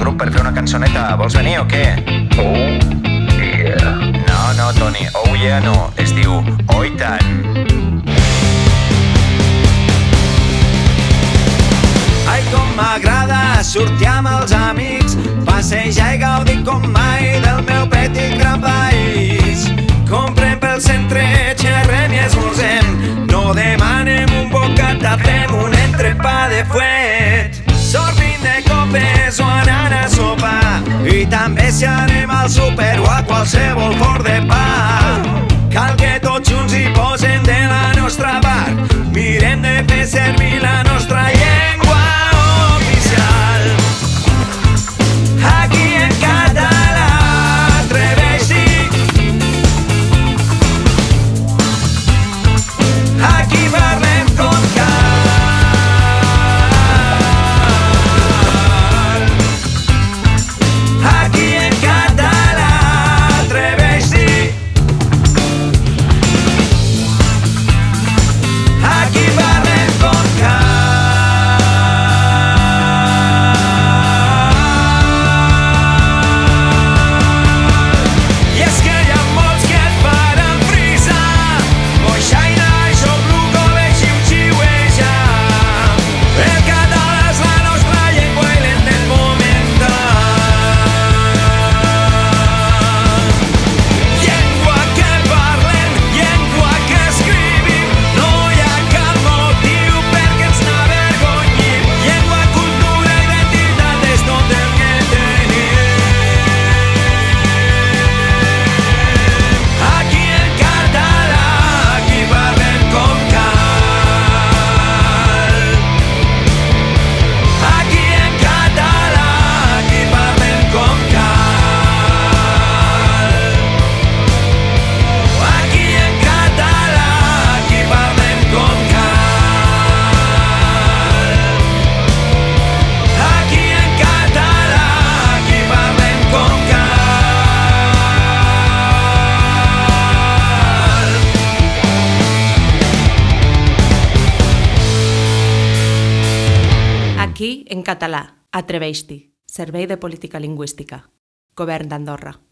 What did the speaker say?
grup per fer una cançoneta. Vols venir o què? Oh, yeah. No, Toni, oh yeah no, es diu oh i tant. Ai, com m'agrada sortir amb els amics, passejar i gaudir com mai del meu petit gran país. Comprem pel centre, xerrem i esmorzem, no demanem un bocata, fem un entrepà de fuet. Sortint de copes o anant a sopar, i també si anem al súper o a qualsevol forn de pa. Cal que tots junts hi posem de la nostra part, mirem de fer servir la nostra llengua oficial. Aquí en català, atreveix-t'hi. Aquí parlem com cal. Aquí en català, atreveix-t'hi. Aquí parlem com cal. I és que hi ha molts que et faran frisa, boixaina, xopluco, veixiu, xiueja. El català és la nostra llengua i l'entén momental. Llengua que parlem, llengua que escrivim, no hi ha cap motiu perquè ens n'avergonyim. Llengua, cultura, identitat és tot el que tenim. Aquí en català, aquí parlem com cal. Aquí en català, aquí parlem com cal. Aquí en català, aquí parlem com cal. Aquí en català, aquí parlem com cal. Aquí en català, atreveix-t'hi. Servei de Política Lingüística. Govern d'Andorra.